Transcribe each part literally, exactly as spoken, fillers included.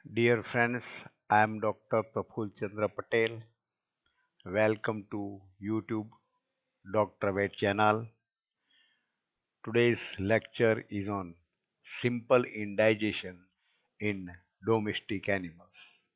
Dear friends, I am Doctor Praful Chandra Patel. Welcome to YouTube Doctor Vet channel. Today's lecture is on simple indigestion in domestic animals.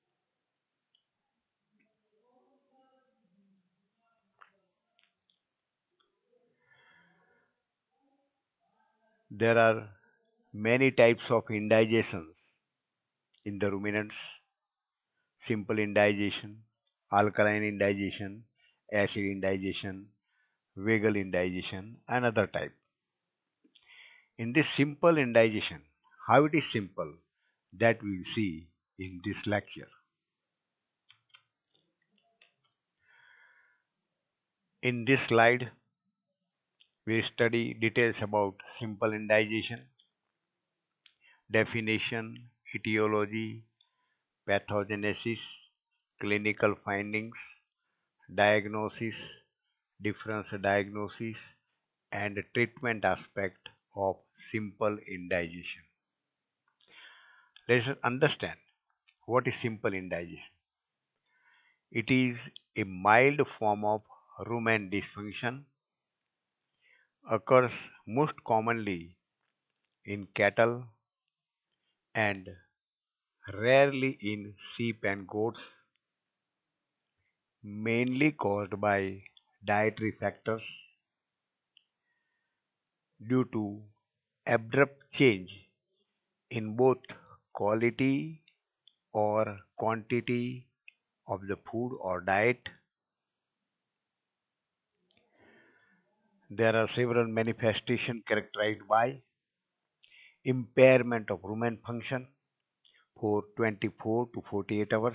There are many types of indigestions in the ruminants: simple indigestion, alkaline indigestion, acid indigestion, vagal indigestion, and other type. In this simple indigestion, how it is simple, that we'll see in this lecture. In this slide, we study details about simple indigestion, definition, etiology, pathogenesis, clinical findings, diagnosis, differential diagnosis, and treatment aspect of simple indigestion. Let us understand what is simple indigestion. It is a mild form of rumen dysfunction, occurs most commonly in cattle and rarely in sheep and goats, mainly caused by dietary factors due to abrupt change in both quality or quantity of the food or diet. There are several manifestations characterized by impairment of rumen function for twenty-four to forty-eight hours,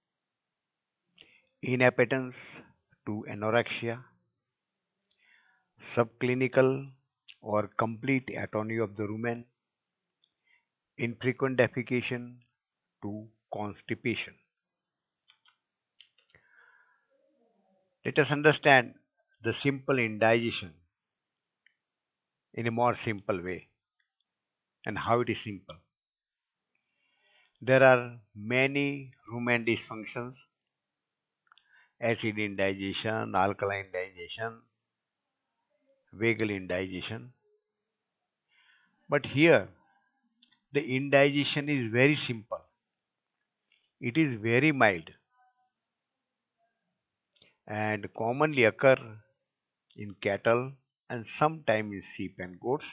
inappetence to anorexia, subclinical or complete atony of the rumen, infrequent defecation to constipation. Let us understand the simple indigestion in a more simple way and how it is simple. There are many rumen dysfunctions: acid indigestion, alkaline indigestion, vagal indigestion. But here the indigestion is very simple. It is very mild and commonly occur in cattle and sometimes in sheep and goats.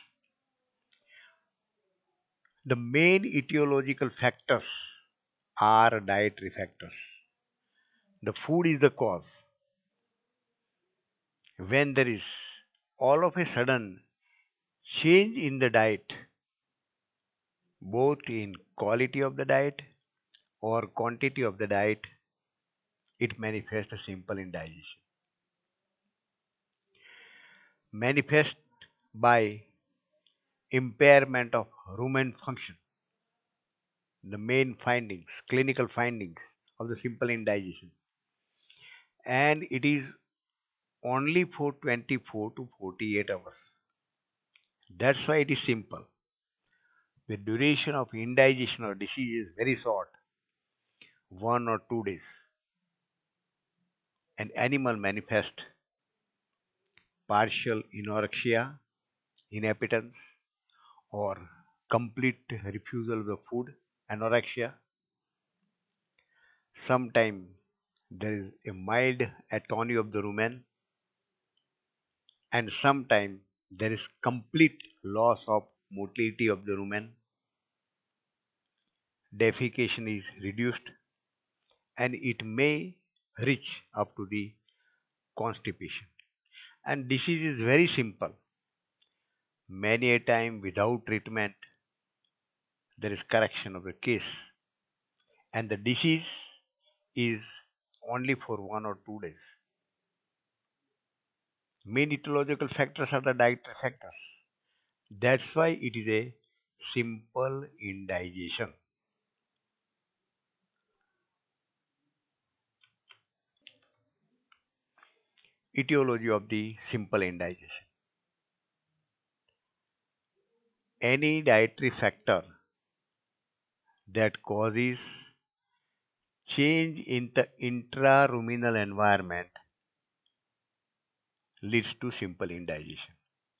The main etiological factors are dietary factors. The food is the cause. When there is all of a sudden change in the diet, both in quality of the diet or quantity of the diet, it manifests a simple indigestion. Manifest by impairment of rumen function. The main findings, clinical findings of the simple indigestion. And it is only for twenty-four to forty-eight hours. That's why it is simple. The duration of indigestion or disease is very short, one or two days. An animal manifests partial anorexia, inappetence, or complete refusal of the food, anorexia. Sometimes there is a mild atony of the rumen, and sometimes there is complete loss of motility of the rumen. Defecation is reduced, and it may reach up to the constipation. And disease is very simple. Many a time without treatment, there is correction of the case, and the disease is only for one or two days. Main etiological factors are the dietary factors. That's why it is a simple indigestion. Etiology of the simple indigestion. Any dietary factor that causes Change in the intraruminal environment leads to simple indigestion.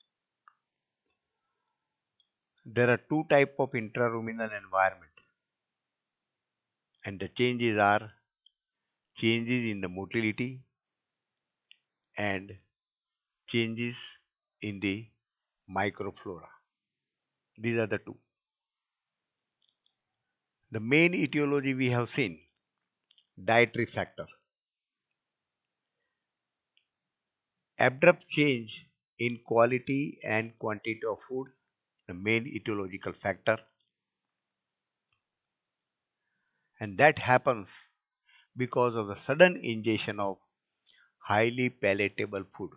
There are two types of intraruminal environment, and the changes are changes in the motility and changes in the microflora. These are the two. The main etiology we have seen, dietary factor. Abrupt change in quality and quantity of food, the main etiological factor, and that happens because of the sudden ingestion of highly palatable food.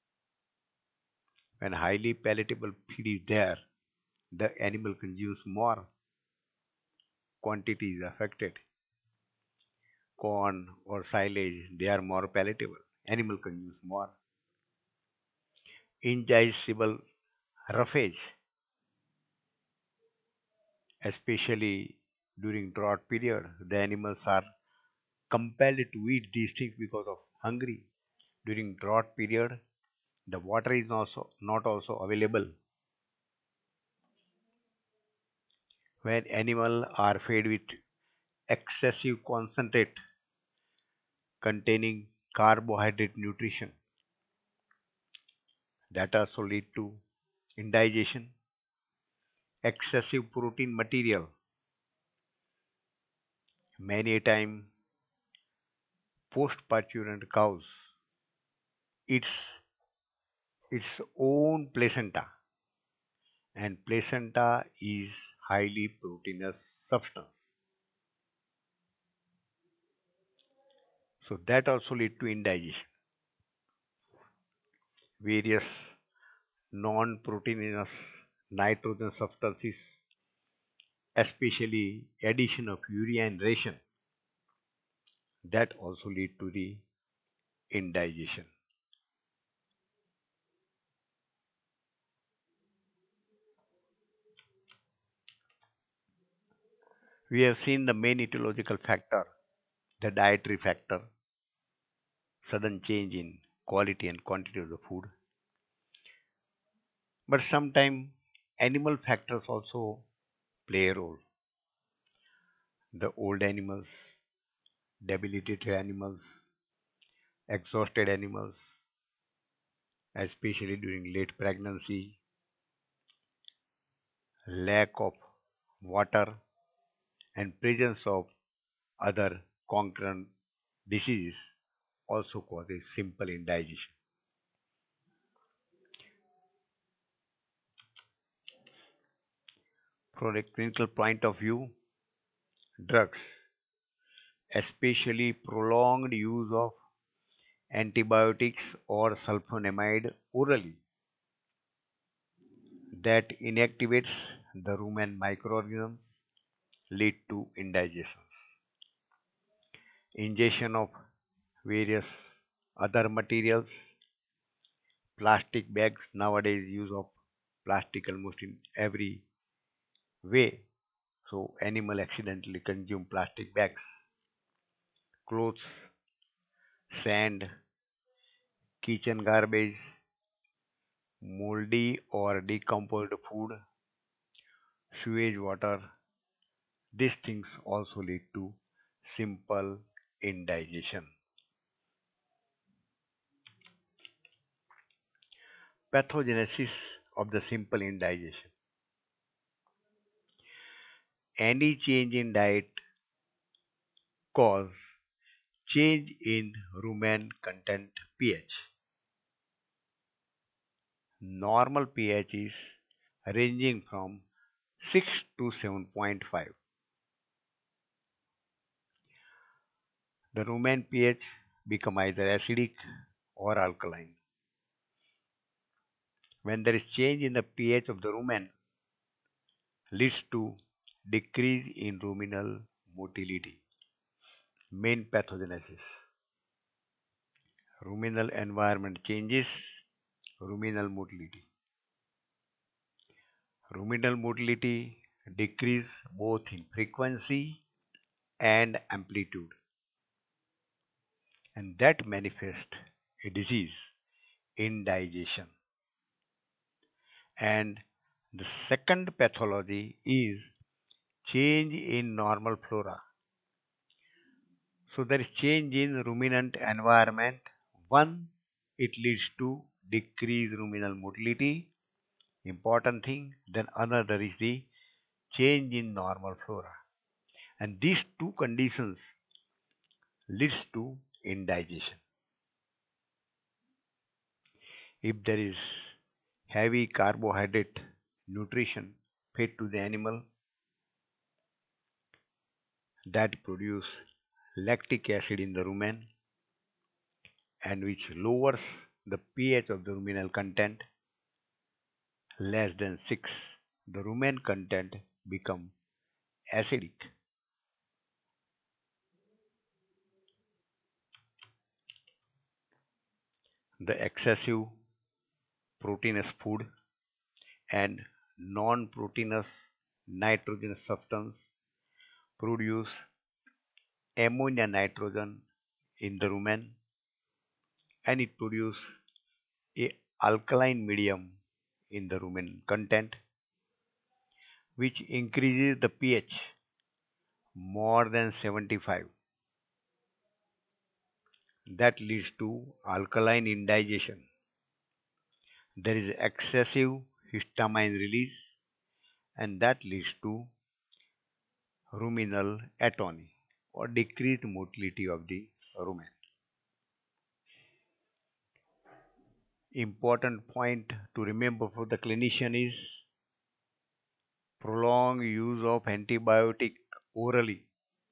When highly palatable feed is there, the animal consumes more, quantity is affected. Corn or silage, they are more palatable. Animal consumes more. Ingestible roughage, especially during drought period, the animals are compelled to eat these things because of hungry. During drought period, the water is also not also available. When animals are fed with excessive concentrate containing carbohydrate nutrition, that also lead to indigestion. Excessive protein material, many a time post-parturient cows eats its own placenta, and placenta is highly proteinous substance. So that also lead to indigestion. Various non-proteinous nitrogen substances, especially addition of urea and ration, that also lead to the indigestion. We have seen the main etiological factor, the dietary factor, sudden change in quality and quantity of the food. But sometimes animal factors also play a role. The old animals, debilitated animals, exhausted animals, especially during late pregnancy, lack of water, and presence of other concurrent diseases also causes simple indigestion. From a clinical point of view, drugs, especially prolonged use of antibiotics or sulfonamide orally, that inactivates the rumen microorganisms, lead to indigestions. Ingestion of various other materials, plastic bags, nowadays use of plastic almost in every way. So animal accidentally consume plastic bags, clothes, sand, kitchen garbage, moldy or decomposed food, sewage water. These things also lead to simple indigestion. Pathogenesis of the simple indigestion. Any change in diet cause change in rumen content pH. Normal pH is ranging from six to seven point five. The rumen pH become either acidic or alkaline. When there is change in the pH of the rumen, leads to decrease in ruminal motility. Main pathogenesis. Ruminal environment changes, ruminal motility. Ruminal motility decrease both in frequency and amplitude. and that manifests a disease, indigestion. And the second pathology is change in normal flora. So there is change in ruminant environment. One, it leads to decreased ruminal motility, important thing. Then another is the change in normal flora. And these two conditions leads to indigestion. If there is heavy carbohydrate nutrition fed to the animal, that produce lactic acid in the rumen and which lowers the pH of the ruminal content less than six, the rumen content become acidic. The excessive proteinous food and non-proteinous nitrogenous substance produce ammonia nitrogen in the rumen and it produce a alkaline medium in the rumen content which increases the pH more than seventy-five. That leads to alkaline indigestion. There is excessive histamine release and that leads to ruminal atony or decreased motility of the rumen. Important point to remember for the clinician is prolonged use of antibiotic orally.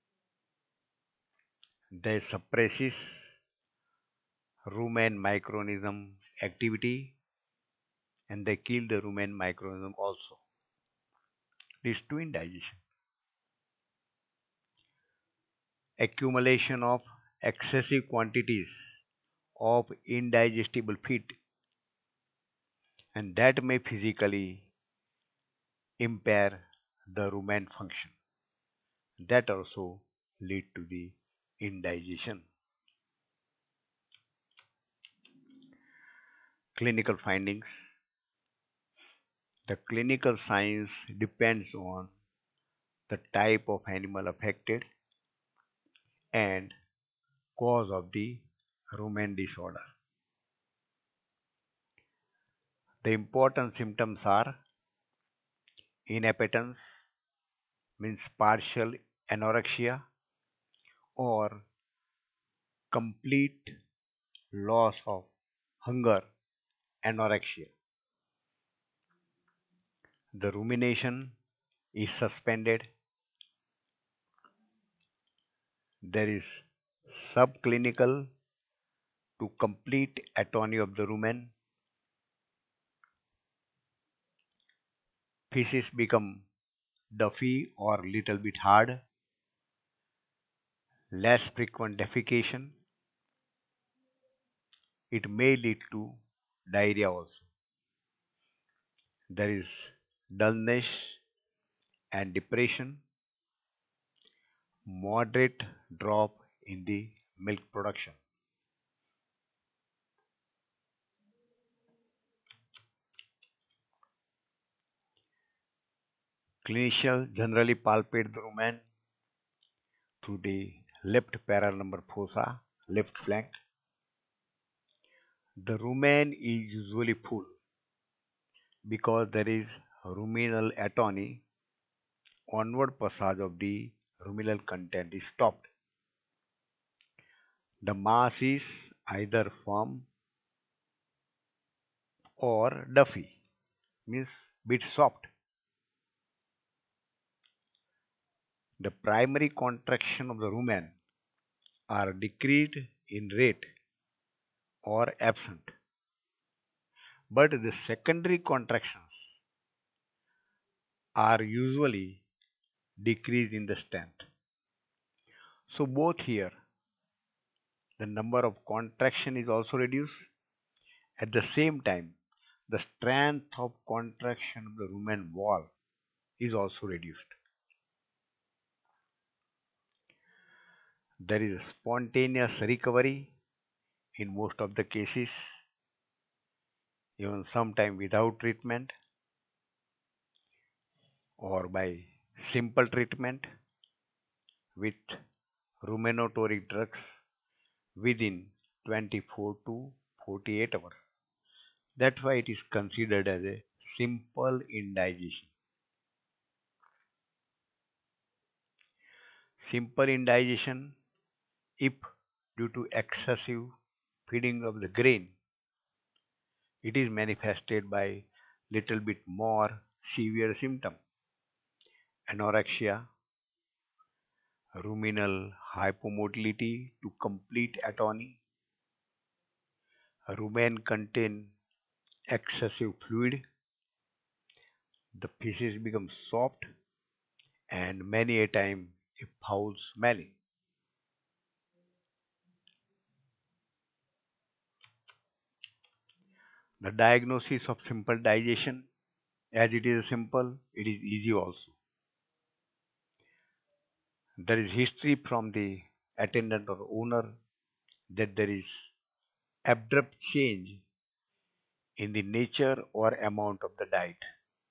They suppresses rumen microorganism activity and they kill the rumen microorganism also. Leads to indigestion. Accumulation of excessive quantities of indigestible feed and that may physically impair the rumen function. That also lead to the indigestion. Clinical findings. The clinical signs depends on the type of animal affected and cause of the rumen disorder. The important symptoms are inappetence, means partial anorexia or complete loss of hunger, anorexia. The rumination is suspended. There is subclinical to complete atony of the rumen. Feces become duffy or little bit hard. Less frequent defecation. It may lead to diarrhea also. There is dullness and depression. Moderate drop in the milk production. Clinicians generally palpate the rumen through the left paral number fossa, left flank. The rumen is usually full because there is ruminal atony. Onward passage of the ruminal content is stopped. The mass is either firm or duffy, means bit soft. The primary contraction of the rumen are decreased in rate or absent, but the secondary contractions are usually decreased in the strength. So both here the number of contraction is also reduced. At the same time, the strength of contraction of the rumen wall is also reduced. There is a spontaneous recovery in most of the cases, even sometime without treatment or by simple treatment with ruminatory drugs within twenty-four to forty-eight hours. That's why it is considered as a simple indigestion. Simple indigestion, if due to excessive feeding of the grain, it is manifested by little bit more severe symptom: anorexia, ruminal hypomotility to complete atony, rumen contain excessive fluid, the feces become soft and many a time a foul smelling. The diagnosis of simple digestion, as it is simple, it is easy also. There is history from the attendant or owner that there is abrupt change in the nature or amount of the diet.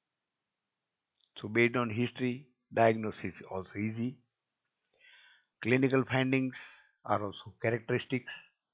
So based on history, diagnosis is also easy. Clinical findings are also characteristics.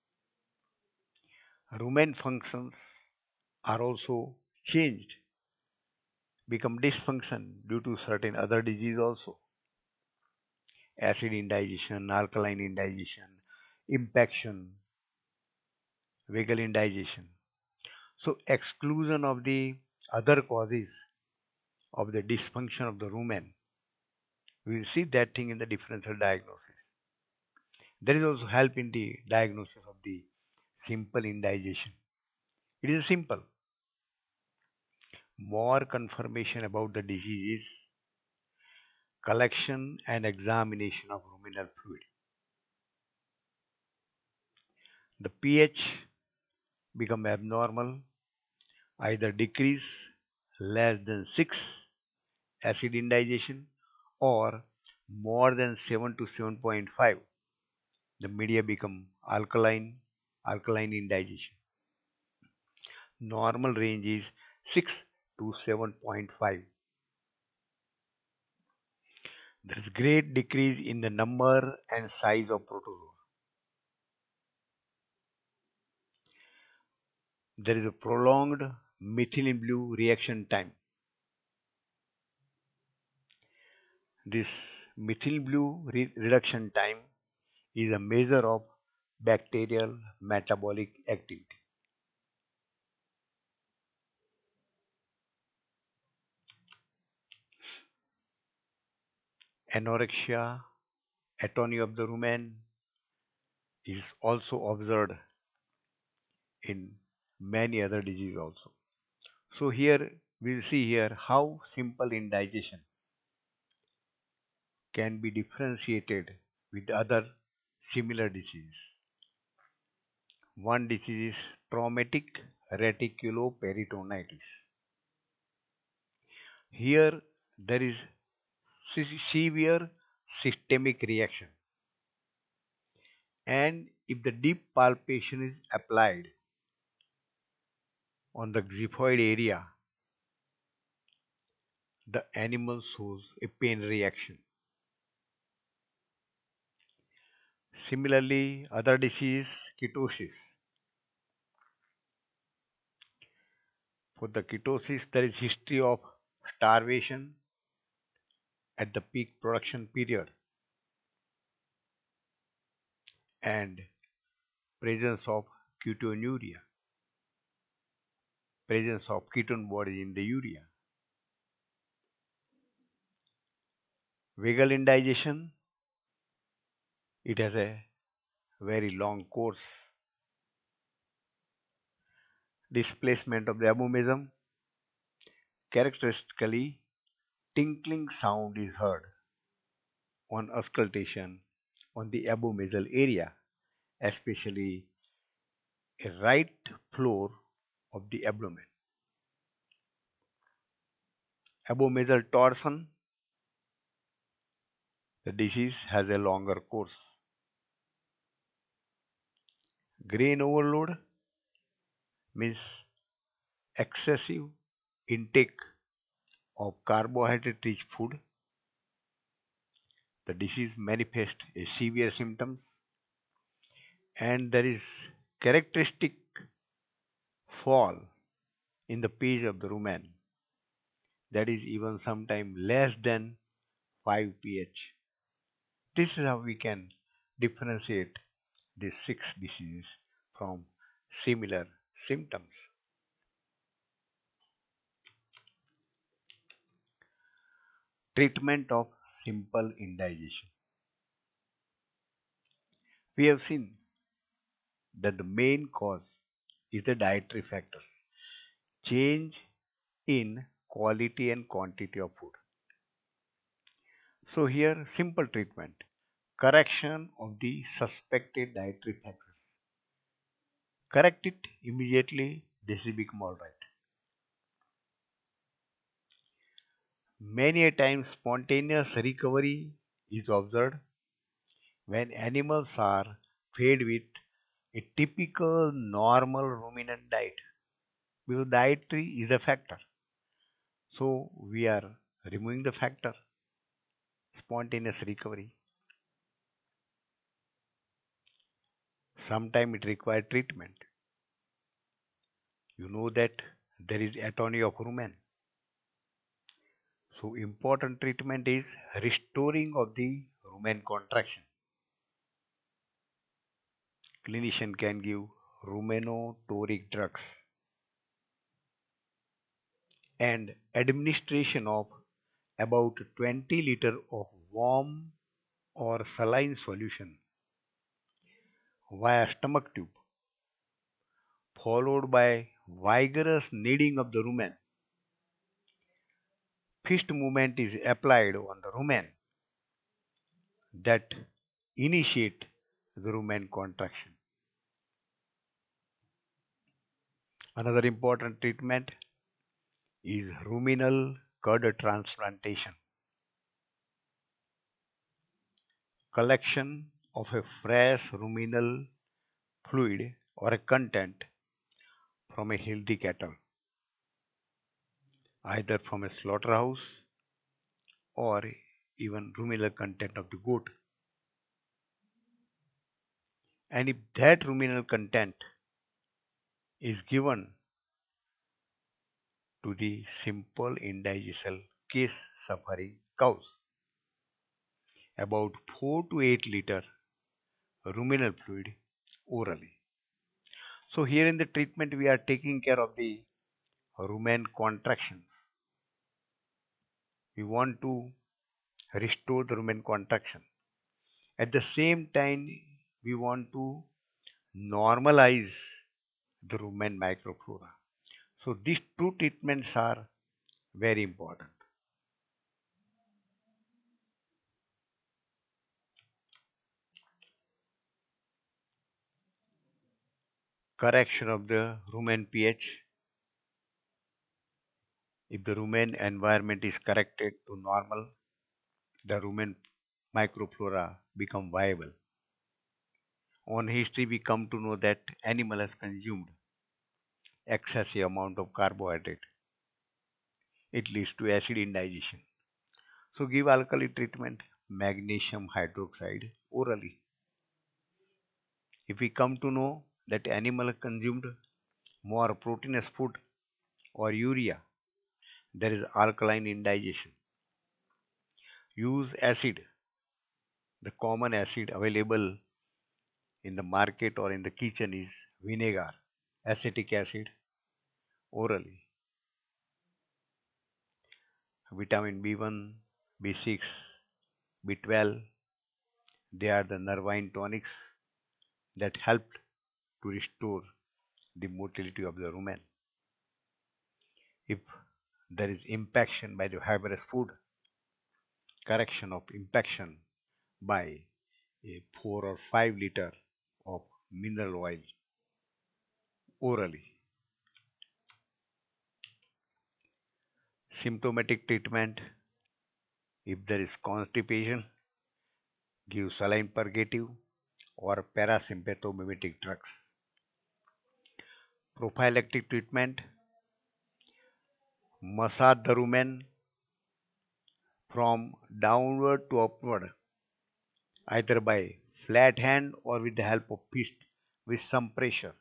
Rumen functions are also changed, become dysfunction due to certain other disease also. Acid indigestion, alkaline indigestion, impaction, vagal indigestion. So exclusion of the other causes of the dysfunction of the rumen, we will see that thing in the differential diagnosis. There is also help in the diagnosis of the simple indigestion. It is simple. More confirmation about the disease is collection and examination of ruminal fluid. The pH become abnormal, either decrease less than six, acid indigestion, or more than seven to seven point five, the media become alkaline, alkaline indigestion. Normal range is six to seven point five. There is great decrease in the number and size of protozoa. There is a prolonged methylene blue reaction time. This methylene blue re reduction time is a measure of bacterial metabolic activity. Anorexia, atony of the rumen is also observed in many other diseases also. So here we'll see here how simple indigestion can be differentiated with other similar diseases. One disease is traumatic reticuloperitonitis. Here there is se- severe systemic reaction, and if the deep palpation is applied on the xiphoid area, the animal shows a pain reaction. Similarly, other disease, ketosis. For the ketosis, there is history of starvation at the peak production period and presence of ketonuria, presence of ketone body in the urea. Vagal indigestion, it has a very long course. Displacement of the abomasum, characteristically, tinkling sound is heard on auscultation on the abomasal area, especially a right floor of the abdomen. Abomasal torsion, the disease has a longer course. Grain overload means excessive intake of carbohydrate rich food. The disease manifests as severe symptoms, and there is characteristic fall in the pH of the rumen, that is even sometimes less than five pH. This is how we can differentiate these six diseases from similar symptoms. Treatment of simple indigestion. We have seen that the main cause is the dietary factors, change in quality and quantity of food. So here simple treatment, correction of the suspected dietary factors. Correct it immediately, this will become alright. Many a times spontaneous recovery is observed when animals are fed with a typical normal ruminant diet, because dietary is a factor. So we are removing the factor, spontaneous recovery. Sometimes it requires treatment. You know that there is atony of rumen. So important treatment is restoring of the rumen contraction. Clinician can give rumenotonic drugs and administration of about twenty liter of warm or saline solution via stomach tube, followed by vigorous kneading of the rumen. Fist movement is applied on the rumen that initiate the rumen contraction. Another important treatment is ruminal cud transplantation. Collection of a fresh ruminal fluid or a content from a healthy cattle, either from a slaughterhouse or even ruminal content of the goat. And if that ruminal content is given to the simple indigestion case suffering cows, about four to eight liter ruminal fluid orally. So here in the treatment we are taking care of the rumen contractions. We want to restore the rumen contraction. At the same time, we want to normalize the rumen microflora. So these two treatments are very important. Correction of the rumen pH. If the rumen environment is corrected to normal, the rumen microflora become viable. On history, we come to know that animal has consumed excessive amount of carbohydrate. It leads to acid indigestion. So give alkali treatment, magnesium hydroxide orally. If we come to know that animal consumed more proteinous food or urea, there is alkaline indigestion. Use acid, the common acid available in the market or in the kitchen is vinegar, acetic acid orally. Vitamin B one, B six, B twelve, they are the nervine tonics that help to restore the motility of the rumen. If there is impaction by the fibrous food, correction of impaction by a four or five liter of mineral oil orally. Symptomatic treatment, if there is constipation, give saline purgative or parasympathomimetic drugs. Prophylactic treatment: massage the rumen from downward to upward, either by flat hand or with the help of fist with some pressure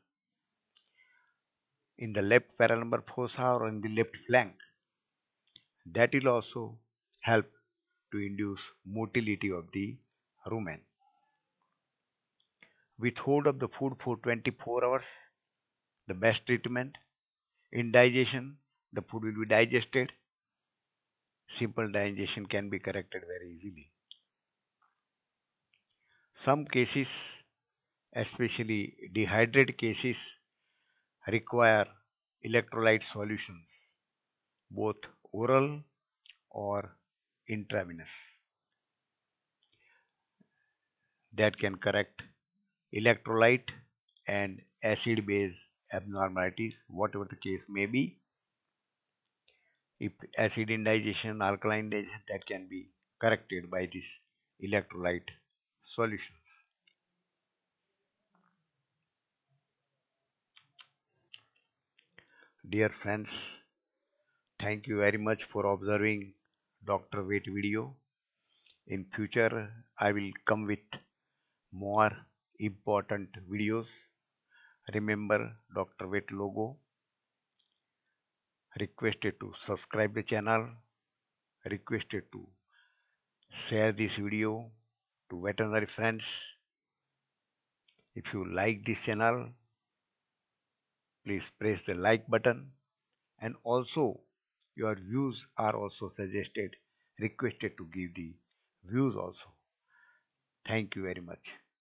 in the left paralumbar fossa or in the left flank. That will also help to induce motility of the rumen. Withhold of the food for twenty-four hours, the best treatment. Indigestion, the food will be digested. Simple digestion can be corrected very easily. Some cases, especially dehydrated cases, require electrolyte solutions, both oral or intravenous, that can correct electrolyte and acid base abnormalities, whatever the case may be. If acid indigestion, alkaline indigestion, that can be corrected by this electrolyte solutions. Dear friends, thank you very much for observing Doctor Weight video. In future, I will come with more important videos. Remember Doctor Weight logo. Requested to subscribe the channel. Requested to share this video to veterinary friends. If you like this channel, please press the like button, and also your views are also suggested, requested to give the views also. Thank you very much.